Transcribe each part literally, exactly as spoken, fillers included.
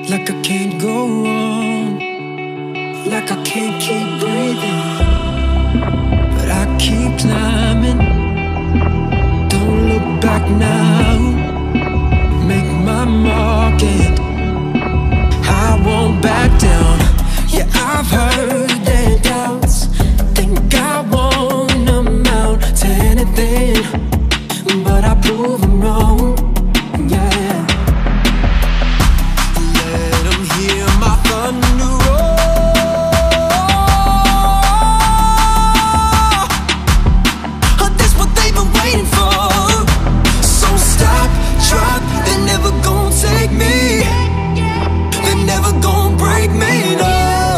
like I can't go on, like I can't keep breathing, but I keep climbing. Don't look back now, make my mark and I won't back down. Yeah, I've heard their doubts, think I won't amount to anything, but I prove them wrong. Yeah, let them hear my thunder roll. Oh, that's what they've been waiting for. So stop, drop, they're never gonna take me, they're never gonna break me, no.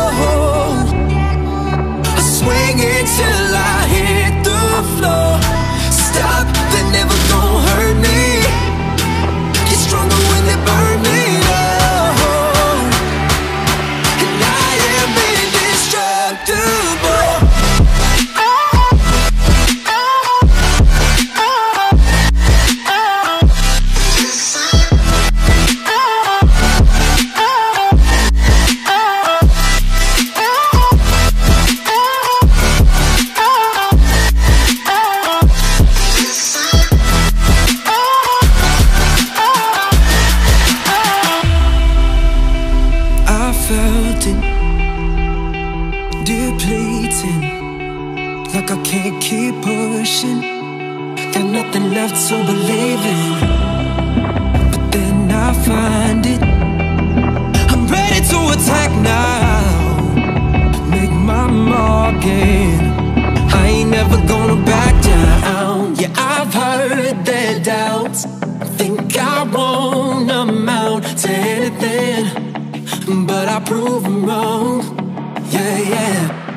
I swing it till I hit the floor. Stop, they're never gonna hurt me. Get stronger when they burn me, no. And I am indestructible. Felt it depleting, like I can't keep pushing. Got nothing left to believe in, but then I find it. I'm ready to attack now, make my mark and I ain't never gonna back down. Yeah, I've heard their doubts, think I won't amount to anything, but I prove them wrong. Yeah, yeah.